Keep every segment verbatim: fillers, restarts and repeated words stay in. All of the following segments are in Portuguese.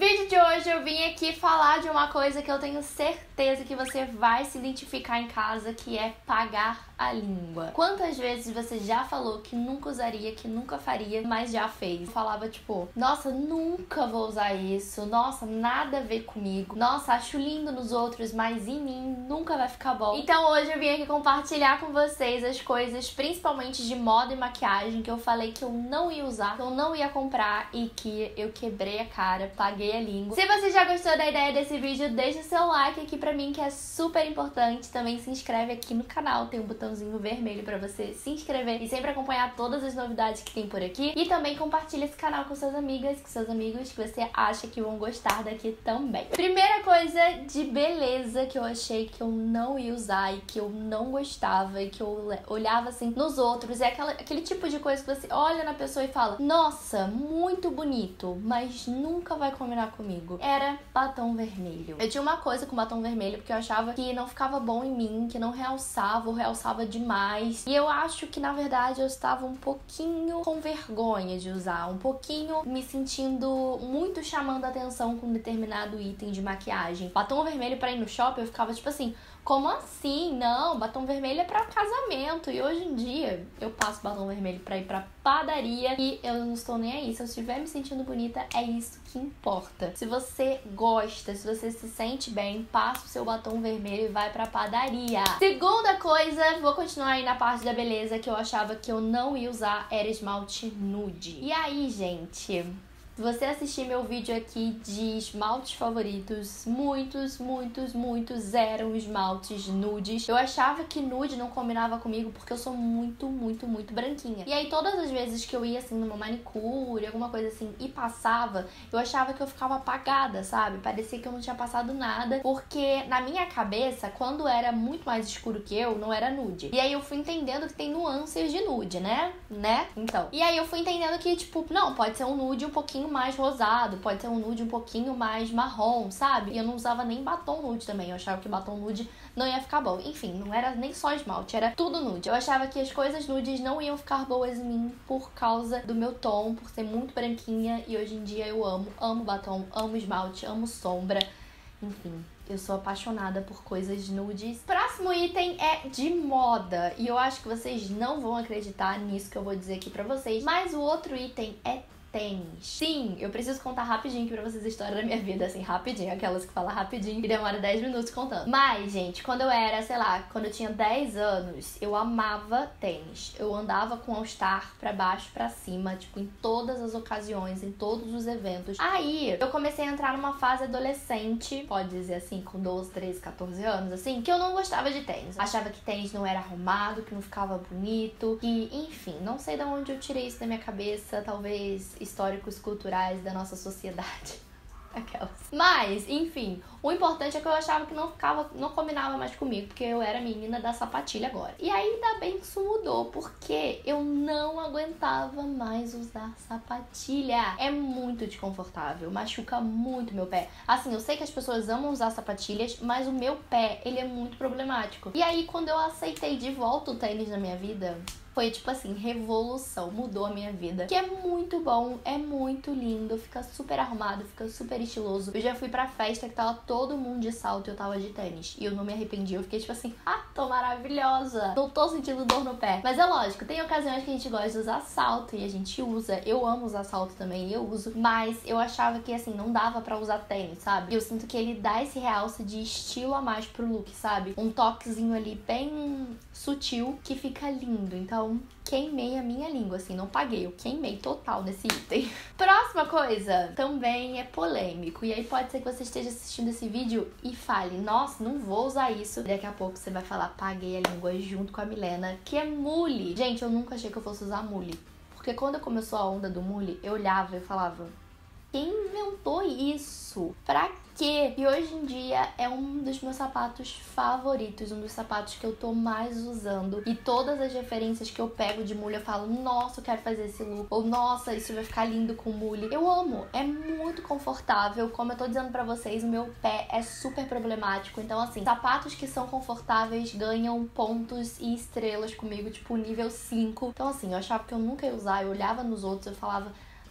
No vídeo de hoje eu vim aqui falar de uma coisa que eu tenho certeza que você vai se identificar em casa, que é pagar a língua. Quantas vezes você já falou que nunca usaria, que nunca faria, mas já fez? Eu falava tipo, nossa, nunca vou usar isso, nossa, nada a ver comigo, nossa, acho lindo nos outros, mas em mim nunca vai ficar bom. Então hoje eu vim aqui compartilhar com vocês as coisas, principalmente de moda e maquiagem, que eu falei que eu não ia usar, que eu não ia comprar e que eu quebrei a cara, paguei a língua. Se você já gostou da ideia desse vídeo, deixa o seu like aqui pra mim, que é super importante. Também se inscreve aqui no canal, tem um botãozinho vermelho pra você se inscrever e sempre acompanhar todas as novidades que tem por aqui. E também compartilha esse canal com suas amigas, com seus amigos que você acha que vão gostar daqui também. Primeira coisa de beleza que eu achei que eu não ia usar e que eu não gostava e que eu olhava assim nos outros, é aquela, aquele tipo de coisa que você olha na pessoa e fala, nossa, muito bonito, mas nunca vai combinar comigo. Era batom vermelho. Eu tinha uma coisa com batom vermelho porque eu achava que não ficava bom em mim, que não realçava ou realçava demais. E eu acho que na verdade eu estava um pouquinho com vergonha de usar, um pouquinho me sentindo muito chamando a atenção com um determinado item de maquiagem. Batom vermelho pra ir no shopping eu ficava tipo assim, como assim? Não, batom vermelho é pra casamento. E hoje em dia eu passo batom vermelho pra ir pra padaria e eu não estou nem aí. Se eu estiver me sentindo bonita, é isso que importa. Se você gosta, se você se sente bem, passa o seu batom vermelho e vai pra padaria. Segunda coisa, vou continuar aí na parte da beleza, que eu achava que eu não ia usar, era esmalte nude. E aí, gente, se você assistir meu vídeo aqui de esmaltes favoritos, muitos, muitos, muitos eram esmaltes nudes. Eu achava que nude não combinava comigo porque eu sou muito, muito, muito branquinha. E aí todas as vezes que eu ia assim numa manicure, alguma coisa assim, e passava, eu achava que eu ficava apagada, sabe? Parecia que eu não tinha passado nada, porque na minha cabeça, quando era muito mais escuro que eu, não era nude. E aí eu fui entendendo que tem nuances de nude, né? Né? Então. E aí eu fui entendendo que, tipo, não, pode ser um nude um pouquinho mais rosado, pode ser um nude um pouquinho mais marrom, sabe? E eu não usava nem batom nude também, eu achava que batom nude não ia ficar bom. Enfim, não era nem só esmalte, era tudo nude. Eu achava que as coisas nudes não iam ficar boas em mim por causa do meu tom, por ser muito branquinha, e hoje em dia eu amo, amo batom, amo esmalte, amo sombra, enfim. Eu sou apaixonada por coisas nudes. Próximo item é de moda. E eu acho que vocês não vão acreditar nisso que eu vou dizer aqui pra vocês. Mas o outro item é tênis. Sim, eu preciso contar rapidinho aqui pra vocês a história da minha vida, assim, rapidinho. Aquelas que falam rapidinho e demora dez minutos contando. Mas, gente, quando eu era, sei lá, quando eu tinha dez anos, eu amava tênis. Eu andava com All Star pra baixo, pra cima, tipo, em todas as ocasiões, em todos os eventos. Aí, eu comecei a entrar numa fase adolescente, pode dizer assim, com doze, treze, catorze anos, assim, que eu não gostava de tênis. Achava que tênis não era arrumado, que não ficava bonito, que, enfim, não sei de onde eu tirei isso da minha cabeça, talvez históricos culturais da nossa sociedade. Aquelas. Mas, enfim, o importante é que eu achava que não ficava, não combinava mais comigo, porque eu era menina da sapatilha agora. E aí, ainda bem que isso mudou, porque eu não aguentava mais usar sapatilha. É muito desconfortável, machuca muito meu pé. Assim, eu sei que as pessoas amam usar sapatilhas, mas o meu pé, ele é muito problemático. E aí, quando eu aceitei de volta o tênis na minha vida, foi tipo assim, revolução, mudou a minha vida. Que é muito bom, é muito lindo, fica super arrumado, fica super estiloso. Eu já fui pra festa que tava todo mundo de salto e eu tava de tênis. E eu não me arrependi, eu fiquei tipo assim, ah, tô maravilhosa. Não tô sentindo dor no pé. Mas é lógico, tem ocasiões que a gente gosta de usar salto e a gente usa. Eu amo usar salto também, eu uso. Mas eu achava que assim, não dava pra usar tênis, sabe? E eu sinto que ele dá esse realce de estilo a mais pro look, sabe? Um toquezinho ali bem sutil que fica lindo. Então, queimei a minha língua, assim, não paguei, eu queimei total nesse item. Próxima coisa, também é polêmico, e aí pode ser que você esteja assistindo esse vídeo e fale, nossa, não vou usar isso. Daqui a pouco você vai falar, paguei a língua junto com a Milena, que é mule. Gente, eu nunca achei que eu fosse usar mule, porque quando começou a onda do mule, eu olhava e falava, quem inventou isso? Pra quê? E hoje em dia é um dos meus sapatos favoritos, um dos sapatos que eu tô mais usando. E todas as referências que eu pego de mule, eu falo, nossa, eu quero fazer esse look. Ou, nossa, isso vai ficar lindo com mule. Eu amo, é muito confortável. Como eu tô dizendo pra vocês, o meu pé é super problemático. Então, assim, sapatos que são confortáveis ganham pontos e estrelas comigo, tipo nível cinco. Então, assim, eu achava que eu nunca ia usar. Eu olhava nos outros, eu falava,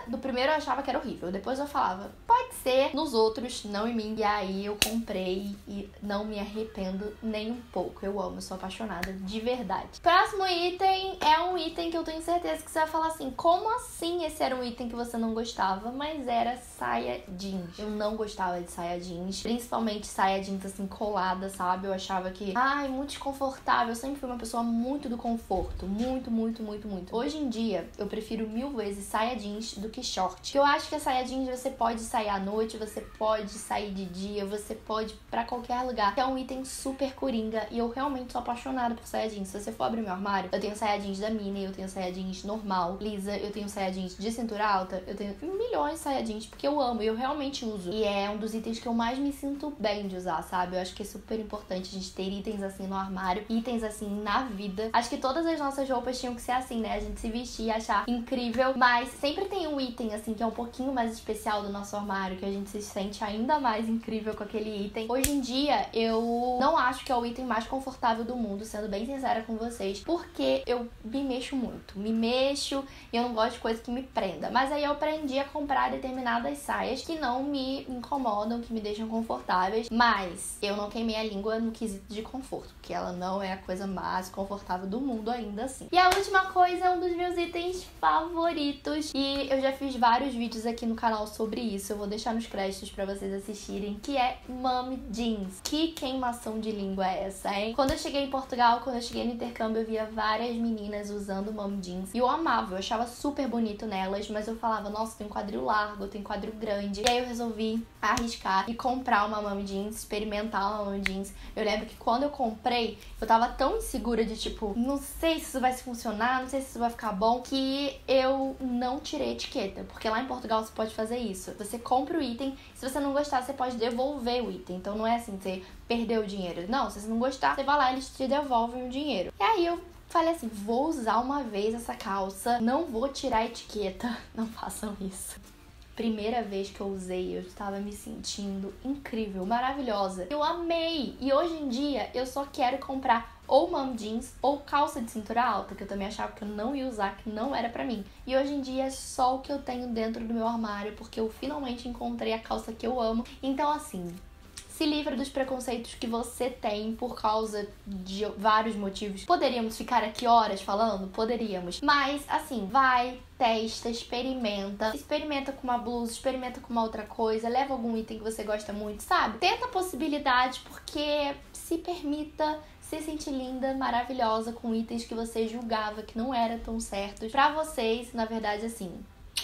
do primeiro eu achava que era horrível. Depois eu falava, pode ser nos outros, não em mim. E aí eu comprei e não me arrependo nem um pouco. Eu amo, eu sou apaixonada de verdade. Próximo item é um item que eu tenho certeza que você vai falar assim, como assim esse era um item que você não gostava? Mas era saia jeans. Eu não gostava de saia jeans, principalmente saia jeans assim colada, sabe? Eu achava que, ai, muito desconfortável. Eu sempre fui uma pessoa muito do conforto, muito, muito, muito, muito. Hoje em dia, eu prefiro mil vezes saia jeans do que short. Eu acho que a saia jeans você pode sair à noite, você pode sair de dia, você pode ir pra qualquer lugar. É um item super coringa e eu realmente sou apaixonada por saia jeans. Se você for abrir meu armário, eu tenho saia jeans da Minnie, eu tenho saia jeans normal, lisa, eu tenho saia jeans de cintura alta, eu tenho milhões de saia jeans porque eu amo e eu realmente uso. E é um dos itens que eu mais me sinto bem de usar, sabe? Eu acho que é super importante a gente ter itens assim no armário, itens assim na vida. Acho que todas as nossas roupas tinham que ser assim, né? A gente se vestir e achar incrível, mas sempre tem um item assim que é um pouquinho mais especial do nosso armário, que a gente se sente ainda mais incrível com aquele item. Hoje em dia, eu não acho que é o item mais confortável do mundo, sendo bem sincera com vocês, porque eu me mexo muito. Me mexo e eu não gosto de coisa que me prenda. Mas aí eu aprendi a comprar determinadas saias que não me incomodam, que me deixam confortáveis, mas eu não queimei a língua no quesito de conforto, porque ela não é a coisa mais confortável do mundo ainda assim. E a última coisa é um dos meus itens favoritos, e eu já fiz vários vídeos aqui no canal sobre isso, eu vou deixar nos créditos pra vocês assistirem, que é mom jeans. Que queimação de língua é essa, hein? Quando eu cheguei em Portugal, quando eu cheguei no intercâmbio, eu via várias meninas usando mom jeans, e eu amava, eu achava super bonito nelas, mas eu falava, nossa, tem um quadril largo, tem um quadril grande. E aí eu resolvi arriscar e comprar uma mom jeans, experimentar uma mom jeans. Eu lembro que quando eu comprei, eu tava tão insegura de tipo, não sei se isso vai funcionar, não sei se isso vai ficar bom, que eu não tirei a etiqueta, porque lá em Portugal você pode fazer isso. Você compra o item, se você não gostar, você pode devolver o item. Então não é assim, você perdeu o dinheiro. Não, se você não gostar, você vai lá e eles te devolvem o dinheiro. E aí eu falei assim, vou usar uma vez essa calça, não vou tirar a etiqueta. Não façam isso. Primeira vez que eu usei, eu estava me sentindo incrível, maravilhosa. Eu amei! E hoje em dia, eu só quero comprar ou mom jeans ou calça de cintura alta, que eu também achava que eu não ia usar, que não era pra mim. E hoje em dia é só o que eu tenho dentro do meu armário, porque eu finalmente encontrei a calça que eu amo. Então, assim, se livra dos preconceitos que você tem por causa de vários motivos. Poderíamos ficar aqui horas falando? Poderíamos. Mas, assim, vai, testa, experimenta. Experimenta com uma blusa, experimenta com uma outra coisa, leva algum item que você gosta muito, sabe? Tenta a possibilidade, porque se permita se sentir linda, maravilhosa, com itens que você julgava que não eram tão certos. Pra vocês, na verdade, assim,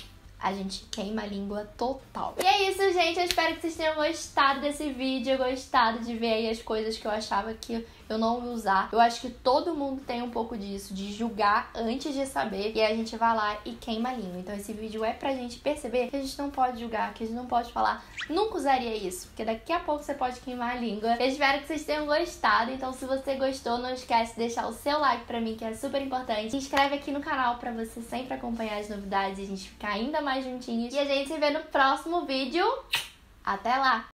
a gente queima a língua total. E é isso, gente. Eu espero que vocês tenham gostado desse vídeo, gostado de ver aí as coisas que eu achava que eu não ia usar. Eu acho que todo mundo tem um pouco disso, de julgar antes de saber, e aí a gente vai lá e queima a língua. Então esse vídeo é pra gente perceber que a gente não pode julgar, que a gente não pode falar, nunca usaria isso, porque daqui a pouco você pode queimar a língua. Eu espero que vocês tenham gostado. Então se você gostou, não esquece de deixar o seu like pra mim, que é super importante. Se inscreve aqui no canal pra você sempre acompanhar as novidades e a gente ficar ainda mais juntinhos. E a gente se vê no próximo vídeo. Até lá!